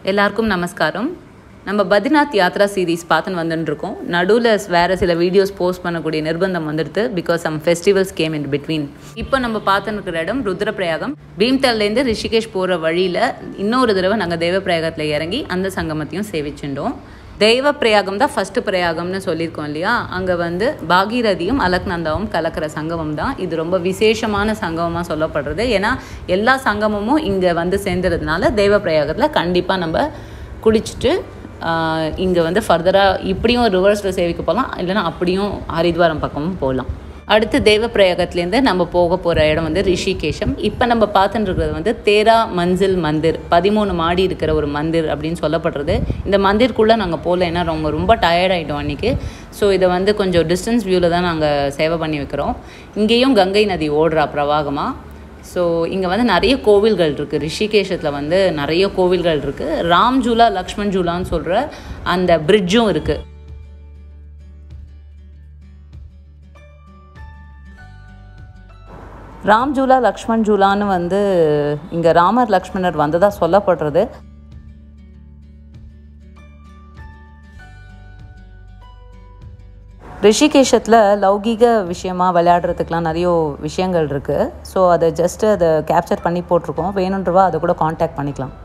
எல்லாருக்கும் நமஸ்காரம். நம்ம பத்ரிநாத் யாத்ரா சீரீஸ் பார்த்துன்னு வந்துட்டுருக்கோம். நடுவில் வேறு சில வீடியோஸ் போஸ்ட் பண்ணக்கூடிய நிர்பந்தம் வந்துடுது. Because some festivals came in between. இப்போ நம்ம பார்த்துன்னு இருக்கிற இடம் ருத்ரபிரயாகம். பீம்தல்லேருந்து ரிஷிகேஷ் போகிற வழியில் இன்னொரு தடவை நாங்கள் தேவப்பிரயாகத்தில் இறங்கி அந்த சங்கமத்தையும் சேவிச்சுட்டோம். தெய்வ பிரயாகம் தான் ஃபஸ்ட்டு பிரயாகம்னு சொல்லியிருக்கோம் இல்லையா. அங்கே வந்து பாகீரதியும் அலக்நந்தாவும் கலக்கிற சங்கமம் தான். இது ரொம்ப விசேஷமான சங்கமமாக சொல்லப்படுறது. ஏன்னா எல்லா சங்கமமும் இங்கே வந்து சேர்ந்துறதுனால தெய்வ பிரயாகத்தில் கண்டிப்பாக நம்ம குளிச்சுட்டு இங்கே வந்து ஃபர்தராக இப்படியும் ரிவர்ஸில் சேவிக்க போகலாம், இல்லைனா அப்படியும் ஹரித்வாரம் பக்கமும் போகலாம். அடுத்து தேவ பிரயாகத்துலேருந்து நம்ம போக போகிற இடம் வந்து ரிஷிகேஷம். இப்போ நம்ம பார்த்துட்டு இருக்கிறது வந்து 13 மஞ்சில் மந்திர், 13 மாடி இருக்கிற ஒரு மந்திர் அப்படின்னு சொல்லப்படுறது. இந்த மந்திர்க்குள்ளே நாங்கள் போகல, ஏன்னா ரொம்ப டயர்டாகிட்டோம் அன்றைக்கி. ஸோ இதை வந்து கொஞ்சம் டிஸ்டன்ஸ் வியூவில் தான் நாங்கள் சேவை பண்ணி வைக்கிறோம். இங்கேயும் கங்கை நதி ஓடுறா பிரவாகமாக. ஸோ இங்கே வந்து நிறைய கோவில்கள் இருக்குது. ரிஷிகேஷத்தில் வந்து நிறைய கோவில்கள் இருக்குது. ராம்ஜூலா லக்ஷ்மண் ஜூலான்னு சொல்கிற அந்த பிரிட்ஜும் இருக்குது. ராம்ஜூலா லக்ஷ்மண் ஜூலான்னு வந்து இங்கே ராமர் லக்ஷ்மணர் வந்ததாக சொல்லப்படுறது. ரிஷிகேஷத்தில் லௌகீக விஷயமாக விளையாடுறதுக்கெலாம் நிறைய விஷயங்கள் இருக்குது. ஸோ அதை ஜஸ்ட்டு அதை கேப்சர் பண்ணி போட்டிருக்கோம். வேணுன்றவா அதை கூட காண்டாக்ட் பண்ணிக்கலாம்.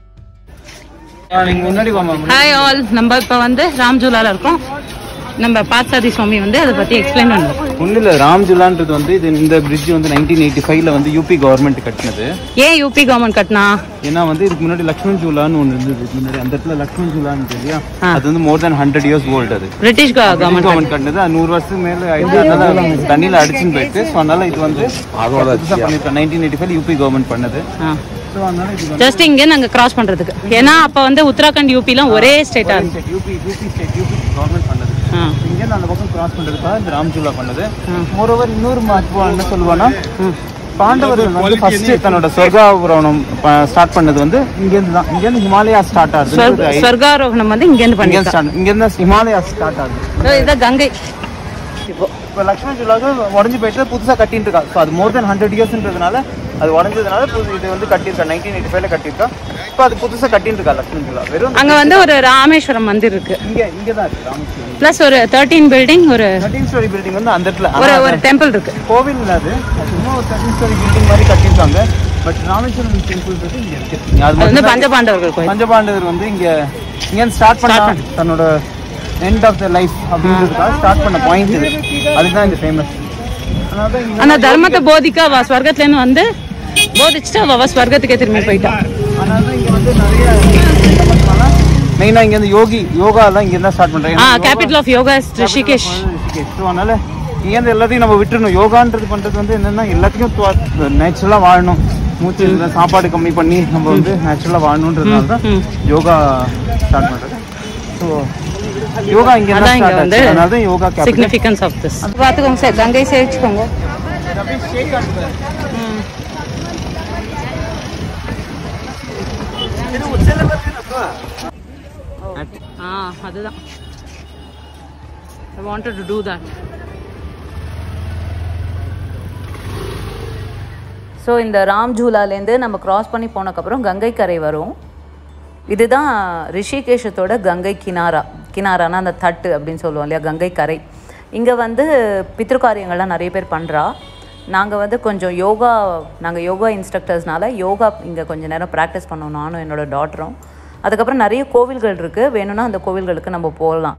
ஹாய் ஆல், நம்ம இப்போ வந்து ராம்ஜூலாவில் இருக்கோம். நம்ம பார்த்தசாரதி சுவாமி வந்து அதை பற்றி எக்ஸ்பிளைன் பண்ணுவோம். ஒன்றும் இல்லை, ராம்ஜூலான்றது வந்து இந்த பிரிட்ஜ் வந்து 1985 வந்து யூபி கவர்மெண்ட் கட்டினது. ஏன் யூபி கவர்மெண்ட் கட்டினா? ஏன்னா வந்து இதுக்கு முன்னாடி லக்ஷ்மண் ஜூலான்னு ஒன்று இருந்தது. முன்னாடி அந்த இடத்துல லக்ஷ்மண் ஜூலான்னு இல்லையா, அது வந்து மோர் தென் 100 years old. அது பிரிட்டிஷ் கவர்மெண்ட் கட்டினது. 100 வருஷத்துக்கு மேலே ஆயிடுச்சு. தண்ணியில் அடிச்சுன்னு போயிட்டு. ஸோ அதனால இது வந்து பண்ணிருக்கோம். 1985 யூபி கவர்மெண்ட் பண்ணது. ஜஸ்ட் இங்கே நாங்கள் கிராஸ் பண்ணுறதுக்கு. ஏன்னா அப்போ வந்து உத்தராகண்ட் யூபிலாம் ஒரே ஸ்டேட்டாக இருந்துச்சு. யூபி கவர்மெண்ட் பண்ணது. இங்கே அந்த பக்கம் கிராஸ் பண்ணுறதுக்காக இந்த ராம்ஜூலா பண்ணது. மோரோவர் இன்னொரு மகத்துவம் என்ன சொல்லுவான்னா, பாண்டவர்கள் வந்து ஃபர்ஸ்ட் தன்னோட சொர்க்காரோகணம் ஸ்டார்ட் பண்ணது வந்து இங்கேருந்து தான். இங்கேருந்து ஹிமாலயா ஸ்டார்ட் ஆகுது. சொர்க்காரோகணம் வந்து இங்கேருந்து பண்ணி இங்கேருந்து ஹிமாலயா ஸ்டார்ட் ஆகுது. இதுதான் கங்கை. இப்போ லக்ஷ்மண் ஜூலாக உடஞ்சி போயிட்டு புதுசாக கட்டிட்டு இருக்கா. ஸோ அது மோர் தென் 100 yearsன்றதுனால, அது உடஞ்சதுனால இது வந்து கட்டியிருக்கா. 1985 கட்டியிருக்கா. இப்போ அது புதுசாக கட்டிட்டு இருக்கா லக்ஷ்மண் ஜூலா. வெறும் அங்கே வந்து ஒரு ராமேஸ்வரம் மந்திர் இருக்கு. இங்கே தான் இருக்கு ராமேஸ்வரம். பிளஸ் ஒரு 13 பில்டிங், ஒரு 13 story பில்டிங் வந்து அந்த இடத்துல ஒரு டெம்பிள் இருக்கு. கோவில் இல்லாது சும்மா ஒரு 13 story பில்டிங் மாதிரி கட்டியிருக்காங்க. பட் ராமேஸ்வரம் டெம்பிள் வந்து இங்கே இருக்கு. அது வந்து பஞ்சபாண்டவர்கள் கோயில். பஞ்சபாண்டவர் வந்து இங்கே ஸ்டார்ட் பண்ணா தன்னோட எண்ட் ஆஃப் த லைஃப் அப்படின்றதுக்காக ஸ்டார்ட் பண்ண பாயிண்ட் இது. அதுதான் இந்த ஃபேமஸ். ஆனா தர்மத்தை போதிக்க அவ ஸ்வர்கத்துல இருந்து வந்து போதிச்சுட்டு அவ ஸ்வர்கத்துக்கே திரும்பி போயிட்டா. அதனால இங்க வந்து நிறைய மெயினா இங்க வந்து யோகா எல்லாம் இங்க தான் ஸ்டார்ட் பண்றாங்க. Capital of yoga is Rishikesh. So அதனால இங்க இருந்து எல்லாத்தையும் நம்ம விட்டுறணும். யோகான்றது பண்றது வந்து என்னன்னா எல்லாத்தையும் நேச்சுரலா வாழணும். மூச்சு சாப்பாடு கம்மி பண்ணி நம்ம வந்து நேச்சுரலா வாழணுன்றதுனால தான் யோகா ஸ்டார்ட் பண்றது. ஸோ யோகா இங்க வந்து அதனால யோகா சிக்னிஃபிகன்ஸ் ஆஃப் திஸ். பாத்துக்கோங்க சார், கங்கை சேவிச்சுக்கோங்க. அதுதான் I wanted to do that. So இந்த ராம்ஜூலாலேருந்து நம்ம கிராஸ் பண்ணி போனதுக்கப்புறம் கங்கை கரை வரும். இதுதான் ரிஷிகேஷத்தோட கங்கை கினாரானா அந்த தட்டு அப்படின்னு சொல்லுவோம் இல்லையா, கங்கை கரை. இங்கே வந்து பித்ருக்காரியங்கள்லாம் நிறைய பேர் பண்ணுறா. நாங்கள் வந்து கொஞ்சம் நாங்கள் யோகா இன்ஸ்ட்ரக்டர்ஸ்னால யோகா இங்கே கொஞ்சம் நேரம் ப்ராக்டிஸ் பண்ணோம், நானும் என்னோடய டாட்டரும். அதுக்கப்புறம் நிறைய கோவில்கள் இருக்குது. வேணும்னா அந்த கோவில்களுக்கு நம்ம போகலாம்.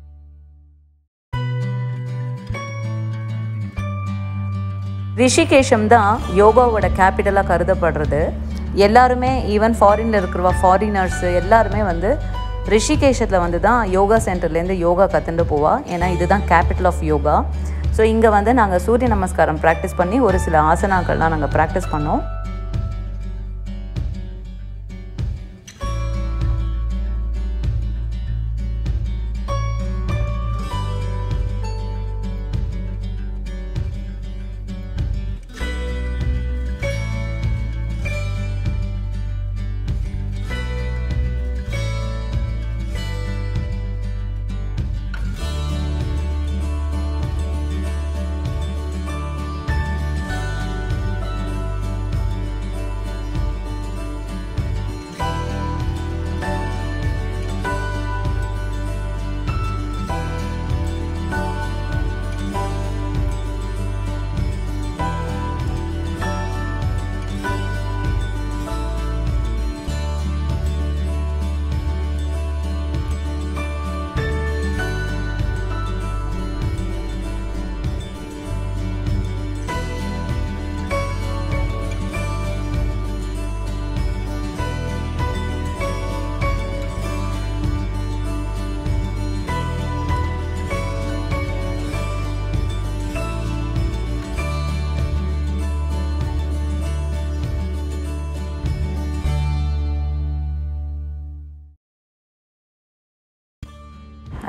ரிஷிகேஷம் தான் யோகாவோட கேபிட்டலாக கருதப்படுறது. எல்லாருமே ஈவன் ஃபாரினில் இருக்கிறவா ஃபாரினர்ஸு எல்லாருமே வந்து ரிஷிகேஷத்தில் வந்து தான் யோகா சென்டர்லேருந்து யோகா கற்றுட்டு போவா. ஏன்னா இதுதான் கேபிட்டல் ஆஃப் யோகா. ஸோ இங்கே வந்து நாங்கள் சூரிய நமஸ்காரம் ப்ராக்டிஸ் பண்ணி ஒரு சில ஆசனாக்கள்லாம் நாங்கள் ப்ராக்டிஸ் பண்ணோம்.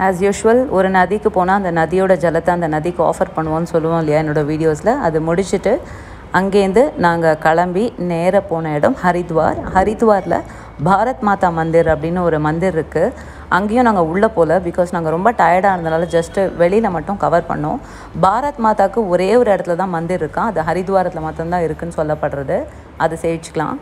ஆஸ் யூஷுவல் ஒரு நதிக்கு போனால் அந்த நதியோட ஜலத்தை அந்த நதிக்கு ஆஃபர் பண்ணுவோன்னு சொல்லுவோம் இல்லையா என்னோடய வீடியோஸில். அது முடிச்சுட்டு அங்கேருந்து நாங்கள் கிளம்பி நேராக போன இடம் ஹரித்வாரில் பாரத் மாதா மந்திர் அப்படின்னு ஒரு மந்திர் இருக்குது. அங்கேயும் நாங்கள் உள்ளே போகல, பிகாஸ் நாங்கள் ரொம்ப டயர்டாக இருந்தனால ஜஸ்ட்டு வெளியில் மட்டும் கவர் பண்ணோம். பாரத் மாதாவுக்கு ஒரே ஒரு இடத்துல தான் மந்திர் இருக்கா, அது ஹரித்வாரத்தில் மட்டும்தான் இருக்குதுன்னு சொல்லப்படுறது. அதை சேவிச்சுக்கலாம்.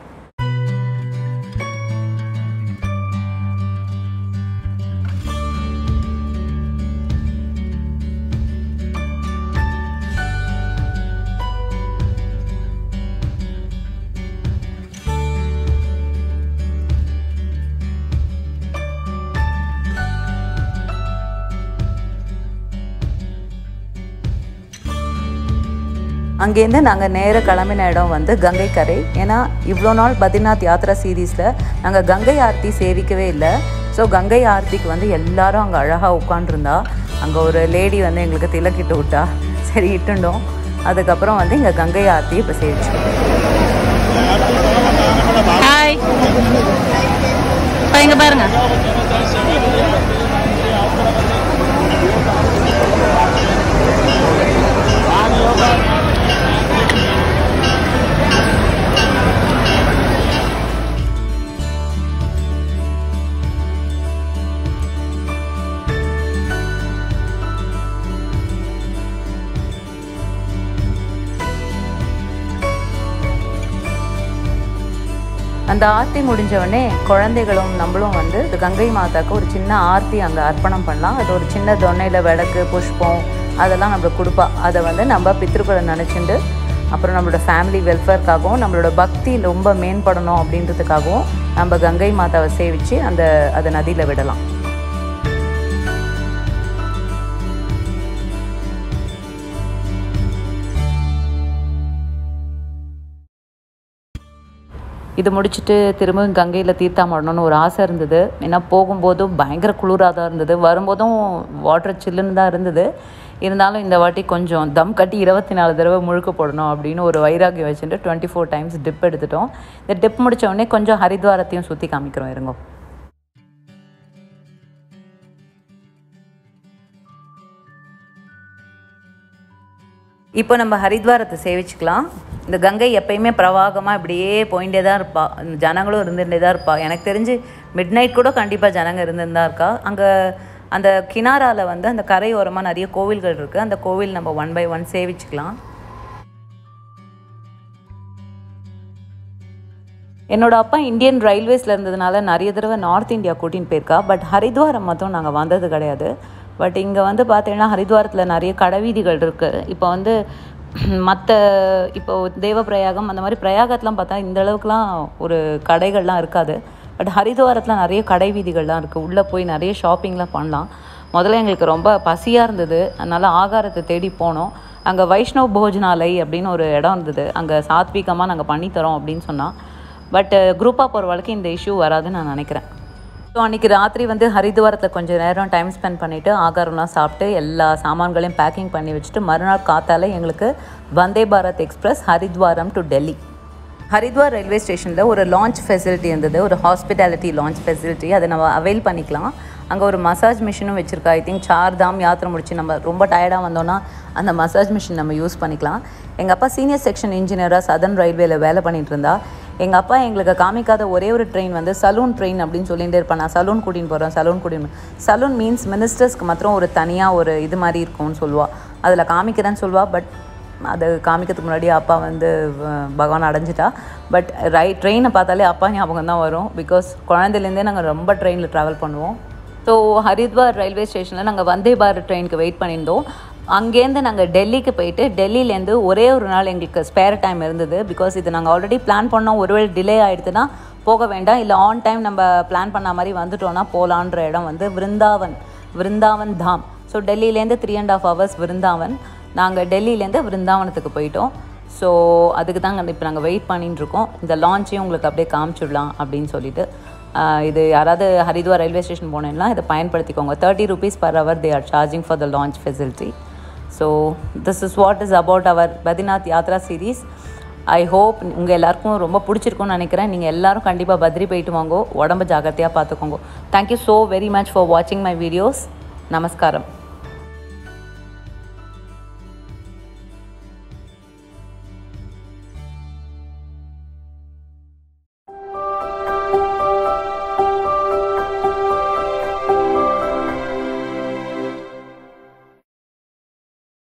அங்கேருந்து நாங்கள் நேராக கிளம்பின இடம் வந்து கங்கை கரை. ஏன்னா இவ்வளோ நாள் பத்ரிநாத் யாத்ரா சீரீஸில் நாங்கள் கங்கை ஆர்த்தி சேவிக்கவே இல்லை. ஸோ கங்கை ஆர்த்திக்கு வந்து எல்லாரும் அங்கே அழகாக உட்காண்ட்ருந்தா. அங்கே ஒரு லேடி வந்து எங்களுக்கு திலக்கிட்டு விட்டா, சரி இட்டுண்டோம். அதுக்கப்புறம் வந்து இங்கே கங்கை ஆர்த்தி இப்போ சேவிச்சோம். ஹாய், இங்கே பாருங்க. அந்த ஆர்த்தி முடிஞ்சவொடனே குழந்தைகளும் நம்மளும் வந்து இந்த கங்கை மாதாவுக்கு ஒரு சின்ன ஆர்த்தி அங்கே அர்ப்பணம் பண்ணலாம். அது ஒரு சின்ன தொன்னையில் விளக்கு, புஷ்பம் அதெல்லாம் நம்மளுக்கு கொடுப்பா. அதை வந்து நம்ம பித்ருக்களை நினச்சிட்டு அப்புறம் நம்மளோட ஃபேமிலி வெல்ஃபேர்க்காகவும் நம்மளோட பக்தி ரொம்ப மேம்படணும் அப்படின்றதுக்காகவும் நம்ம கங்கை மாதாவை சேவித்து அதை நதியில் விடலாம். இது முடிச்சுட்டு திரும்பவும் கங்கையில் தீர்த்தாமடணும்னு ஒரு ஆசை இருந்தது. ஏன்னா போகும்போதும் பயங்கர குளிராக தான் இருந்தது, வரும்போதும் வாட்டர் சில்லுன்னு தான் இருந்தது. இருந்தாலும் இந்த வாட்டி கொஞ்சம் தம் கட்டி 24 தடவை முழுக்க போடணும் அப்படின்னு ஒரு வைராகியம் வச்சுட்டு 24 டைம்ஸ் டிப் எடுத்துட்டோம். இந்த டிப் முடித்த உடனே கொஞ்சம் ஹரித்வாரத்தையும் சுற்றி காமிக்கிறோம் இருங்கோ. இப்போ நம்ம ஹரித்வாரத்தை சேவிச்சுக்கலாம். இந்த கங்கை எப்பயுமே பிரவாகமாக இப்படியே போயிட்டே தான் இருப்பாள், ஜனங்களும் இருந்துகிட்டே தான் இருப்பாள். எனக்கு தெரிஞ்சு மிட் நைட் கூட கண்டிப்பாக ஜனங்கள் இருந்துட்டு தான் இருக்கா. அங்கே அந்த கினாராவில் வந்து அந்த கரையோரமாக நிறைய கோவில்கள் இருக்குது. அந்த கோவில் நம்ம 1 by 1 சேவிச்சுக்கலாம். என்னோடய அப்பா இந்தியன் ரயில்வேஸில் இருந்ததுனால நிறைய தடவை நார்த் இந்தியா கூட்டின்னு போயிருக்கா. பட் ஹரித்வாரம் மட்டும் நாங்கள் வந்தது கிடையாது. பட் இங்கே வந்து பார்த்தீங்கன்னா ஹரித்வாரத்தில் நிறைய கடைவீதிகள் இருக்குது. இப்போ வந்து இப்போது தேவப்பிரயாகம் அந்த மாதிரி பிரயாகத்தெலாம் பார்த்தா இந்த அளவுக்குலாம் ஒரு கடைகள்லாம் இருக்காது. பட் ஹரித்வாரத்தில் நிறைய கடை வீதிகள்லாம் இருக்குது. உள்ளே போய் நிறைய ஷாப்பிங்லாம் பண்ணலாம். முதல்ல எங்களுக்கு ரொம்ப பசியாக இருந்தது, அதனால் ஆகாரத்தை தேடி போனோம். அங்கே வைஷ்ணவ் போஜனாலய் அப்படின்னு ஒரு இடம் இருந்தது. அங்கே சாத்விகமாக நாங்கள் பண்ணித்தரோம் அப்படின்னு சொன்னால். பட் குரூப்பாக போகிற வழக்கு இந்த இஷ்யூ வராதுன்னு நான் நினைக்கிறேன். ஸோ அன்றைக்கி ராத்திரி வந்து ஹரித்வாரத்தில் கொஞ்சம் நேரம் டைம் ஸ்பெண்ட் பண்ணிவிட்டு ஆகாரம்லாம் சாப்பிட்டு எல்லா சாமான்களையும் பேக்கிங் பண்ணி வச்சுட்டு மறுநாள் காத்தால எங்களுக்கு Vande Bharat express Haridwar to Delhi. Haridwar railway ஸ்டேஷனில் ஒரு லான்ச் ஃபெசிலிட்டி இருந்தது, ஒரு ஹாஸ்பிட்டாலிட்டி லான்ச் ஃபெசிலிட்டி. அதை நம்ம அவைல் பண்ணிக்கலாம். அங்கே ஒரு மசாஜ் மிஷினும் வச்சுருக்கா. ஐ திங்க் 4 தாம் யாத்திரை முடிச்சு நம்ம ரொம்ப டயர்டாக வந்தோன்னா அந்த மசாஜ் மிஷின் நம்ம யூஸ் பண்ணிக்கலாம். எங்கள் அப்பா சீனியர் செக்ஷன் இன்ஜினியராக சதர்ன் ரயில்வேல வேலை பண்ணிகிட்டு இருந்தா. எங்கள் அப்பா எங்களுக்கு காமிக்காத ஒரே ஒரு ட்ரெயின் வந்து சலூன் ட்ரெயின் அப்படின்னு சொல்லிகிட்டே இருப்பேன். நான் சலூன் கூட்டின்னு போகிறேன், சலூன் மீன்ஸ் மினிஸ்டர்ஸ்க்கு மாத்திரம் ஒரு தனியாக ஒரு இது மாதிரி இருக்கும்னு சொல்லுவாள். அதில் காமிக்கிறேன்னு சொல்லுவாள். பட் அது காமிக்கிறதுக்கு முன்னாடி அப்பா வந்து பகவான் அடைஞ்சிட்டா. பட் ட்ரெயினை பார்த்தாலே அப்பா ஞாபகம் தான் வரும். பிகாஸ் குழந்தையிலேருந்தே நாங்கள் ரொம்ப ட்ரெயினில் ட்ராவல் பண்ணுவோம். ஸோ ஹரித்வார் ரயில்வே ஸ்டேஷனில் நாங்கள் வந்தே பாரத் ட்ரெயினுக்கு வெயிட் பண்ணியிருந்தோம். அங்கேருந்து நாங்கள் டெல்லிக்கு போயிட்டு டெல்லியிலேருந்து ஒரே ஒரு நாள் எங்களுக்கு ஸ்பேர் டைம் இருந்தது. பிகாஸ் இது நாங்கள் ஆல்ரெடி பிளான் பண்ணோம். ஒருவேளை டிலே ஆகிடுதுன்னா போக வேண்டாம், இல்லை ஆன் டைம் நம்ம பிளான் பண்ண மாதிரி வந்துட்டோன்னா போகலான்ற இடம் வந்து விருந்தாவன் தாம். ஸோ டெல்லியிலேருந்து 3.5 hours விருந்தாவன். நாங்கள் டெல்லியிலேருந்து விருந்தாவனத்துக்கு போயிட்டோம். ஸோ அதுக்கு தாங்க இப்போ நாங்கள் வெயிட் பண்ணிட்டு இருக்கோம். இந்த லான்ச்சையும் உங்களுக்கு அப்படியே காமிச்சிடலாம் அப்படின்னு சொல்லிட்டு. இது யாராவது ஹரித்வார் ரயில்வே ஸ்டேஷன் போனேன்னா இதை பயன்படுத்திக்கோங்க. 30 rupees per hour they are charging for the launch facility. So this is what is about our Badrinath Yatra series. I hope உங்கள் எல்லாருக்கும் ரொம்ப பிடிச்சிருக்கும்னு நினைக்கிறேன். நீங்கள் எல்லோரும் கண்டிப்பாக பத்ரி போயிட்டு வாங்கோ, உடம்பு ஜாக்கிரதையாக பார்த்துக்கோங்க. Thank you so very much for watching my videos. நமஸ்காரம்.